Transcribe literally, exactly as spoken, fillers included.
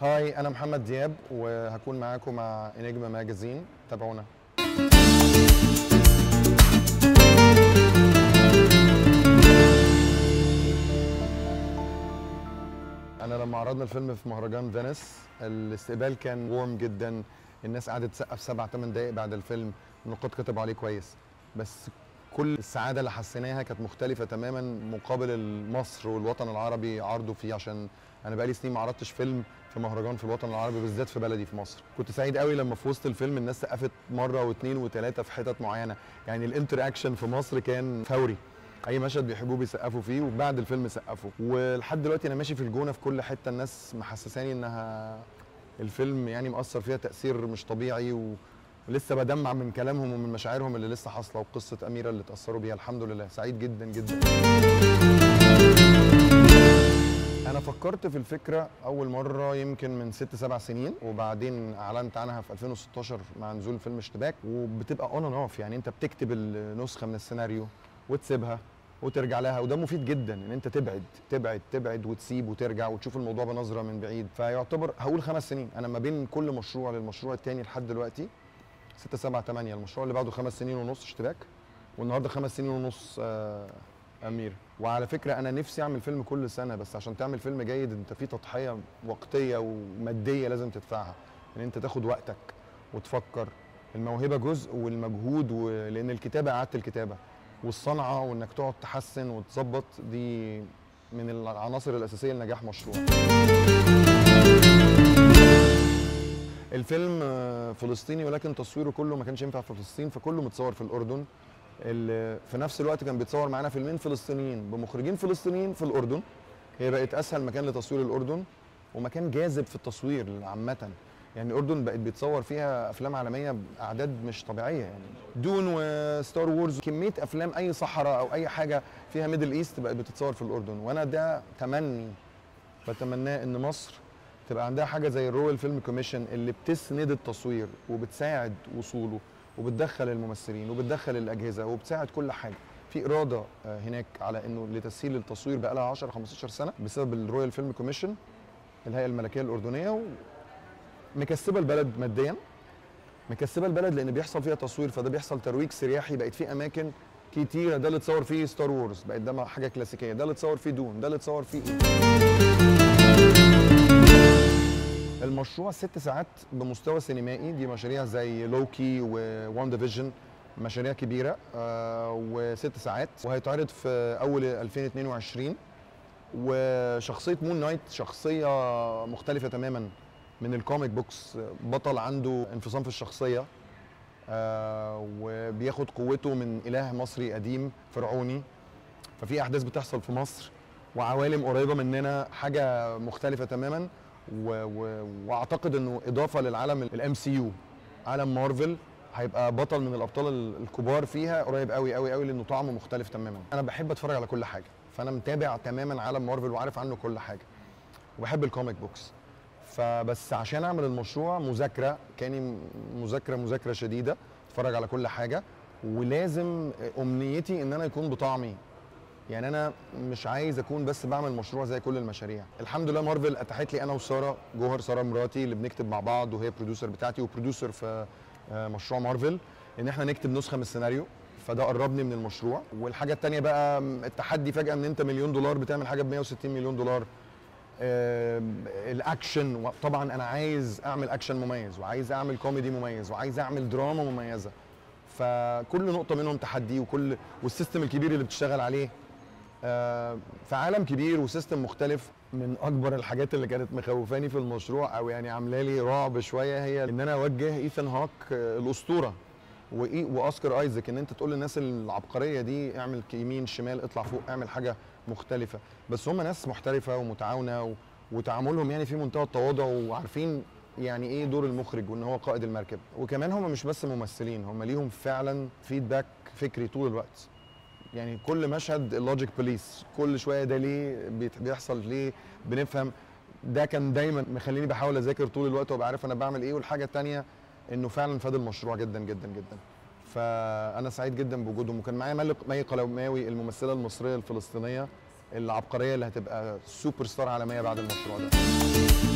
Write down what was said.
هاي، أنا محمد دياب وهكون معاكم مع eniGma ماجازين، تابعونا. أنا لما عرضنا الفيلم في مهرجان فينيس الاستقبال كان وورم جدا، الناس قعدت تسقف سبع ثمان دقايق بعد الفيلم، النقاد كتبوا عليه كويس، بس كل السعادة اللي حسيناها كانت مختلفة تماما مقابل مصر والوطن العربي عرضوا فيه، عشان أنا بقالي سنين ما عرضتش فيلم في مهرجان في الوطن العربي بالذات في بلدي في مصر. كنت سعيد قوي لما في وسط الفيلم الناس سقفت مرة واثنين وثلاثة في حتت معينة، يعني الانتر اكشن في مصر كان فوري، اي مشهد بيحبوه بيسقفوا فيه وبعد الفيلم سقفوا، ولحد دلوقتي انا ماشي في الجونه في كل حته الناس محسساني انها الفيلم يعني مأثر فيها تأثير مش طبيعي، و... ولسه بدمع من كلامهم ومن مشاعرهم اللي لسه حاصله، وقصه أميرة اللي اتأثروا بيها. الحمد لله سعيد جدا جدا. انا فكرت في الفكره اول مره يمكن من ست سبع سنين، وبعدين اعلنت عنها في ألفين وستاشر مع نزول فيلم اشتباك، وبتبقى اون اند اوف، يعني انت بتكتب النسخه من السيناريو وتسيبها وترجع لها، وده مفيد جدا ان انت تبعد تبعد تبعد وتسيب وترجع وتشوف الموضوع بنظره من بعيد. فيعتبر هقول خمس سنين انا ما بين كل مشروع للمشروع الثاني لحد دلوقتي، ستة سبعة ثمانية، المشروع اللي بعده خمس سنين ونص اشتباك، والنهارده خمس سنين ونص آه أميرة. وعلى فكره انا نفسي اعمل فيلم كل سنه، بس عشان تعمل فيلم جيد انت في تضحيه وقتيه وماديه لازم تدفعها، ان انت تاخد وقتك وتفكر. الموهبه جزء والمجهود و... لان الكتابه اعاده الكتابه والصنعه وانك تقعد تحسن وتظبط، دي من العناصر الاساسيه لنجاح مشروع. الفيلم فلسطيني ولكن تصويره كله ما كانش ينفع في فلسطين، فكله متصور في الاردن. في نفس الوقت كان بيتصور معانا فيلمين فلسطينيين بمخرجين فلسطينيين في الاردن. هي بقت اسهل مكان لتصوير الاردن ومكان جاذب في التصوير عامه، يعني الاردن بقت بيتصور فيها افلام عالميه باعداد مش طبيعيه، يعني دون وستار وورز، كميه افلام اي صحراء او اي حاجه فيها ميدل ايست بقت بتتصور في الاردن. وانا ده تمني بتمناه ان مصر تبقى عندها حاجه زي الرويال فيلم كوميشن اللي بتسند التصوير وبتساعد وصوله وبتدخل الممثلين وبتدخل الاجهزه وبتساعد كل حاجه. في اراده هناك على انه لتسهيل التصوير بقى لها عشرة خمستاشر سنه بسبب الرويال فيلم كوميشن، الهيئه الملكيه الاردنيه، مكسبه البلد ماديا، مكسبه البلد لان بيحصل فيها تصوير، فده بيحصل ترويج سياحي. بقت في اماكن كتيره، ده اللي اتصور فيه ستار وورز، بقت ده حاجه كلاسيكيه، ده اللي اتصور فيه دون، ده اللي اتصور فيه ايه. المشروع ست ساعات بمستوى سينمائي، دي مشاريع زي لوكي ووان ديفيجن، مشاريع كبيره آه وست ساعات، وهيتعرض في اول ألفين واثنين وعشرين. وشخصيه مون نايت شخصيه مختلفه تماما من الكوميك بوكس، بطل عنده انفصام في الشخصيه آه وبياخد قوته من اله مصري قديم فرعوني، ففي احداث بتحصل في مصر وعوالم قريبه مننا، حاجه مختلفه تماما. و و واعتقد انه اضافه للعالم الام سي يو، عالم مارفل، هيبقى بطل من الابطال الكبار فيها قريب قوي قوي قوي، لانه طعمه مختلف تماما. انا بحب اتفرج على كل حاجه، فانا متابع تماما عالم مارفل وعارف عنه كل حاجه، وبحب الكوميك بوكس. فبس عشان اعمل المشروع مذاكره، كاني مذاكره مذاكره شديده، اتفرج على كل حاجه، ولازم امنيتي ان انا يكون بطعمي، يعني انا مش عايز اكون بس بعمل مشروع زي كل المشاريع. الحمد لله مارفل اتاحت لي انا وساره جوهر، ساره مراتي اللي بنكتب مع بعض وهي بروديوسر بتاعتي وبروديوسر في مشروع مارفل، ان احنا نكتب نسخه من السيناريو، فده قربني من المشروع. والحاجه الثانيه بقى التحدي فجاه ان انت مليون دولار بتعمل حاجه ب مية وستين مليون دولار. آه الاكشن، طبعا انا عايز اعمل اكشن مميز، وعايز اعمل كوميدي مميز، وعايز اعمل دراما مميزه، فكل نقطه منهم تحدي، وكل والسيستم الكبير اللي بتشتغل عليه آه في عالم كبير وسيستم مختلف. من اكبر الحاجات اللي كانت مخوفاني في المشروع او يعني عامله لي رعب شويه هي ان انا اوجه ايثان هوك آه الاسطوره واوسكار ايزاك، ان انت تقول للناس العبقريه دي اعمل يمين شمال اطلع فوق اعمل حاجه مختلفه، بس هم ناس محترفه ومتعاونه وتعاملهم يعني في منتهى التواضع، وعارفين يعني ايه دور المخرج وان هو قائد المركب. وكمان هم مش بس ممثلين، هم ليهم فعلا فيدباك فكري طول الوقت، يعني كل مشهد اللوجيك بوليس، كل شويه ده ليه بيحصل، ليه بنفهم. ده كان دايما مخليني بحاول اذاكر طول الوقت وابقى عارف انا بعمل ايه. والحاجه الثانيه انه فعلا فاد المشروع جدا جدا جدا، فانا سعيد جدا بوجودهم. وكان معايا مي قلوماوي الممثله المصريه الفلسطينيه العبقريه اللي هتبقى سوبر ستار عالميه بعد المشروع ده.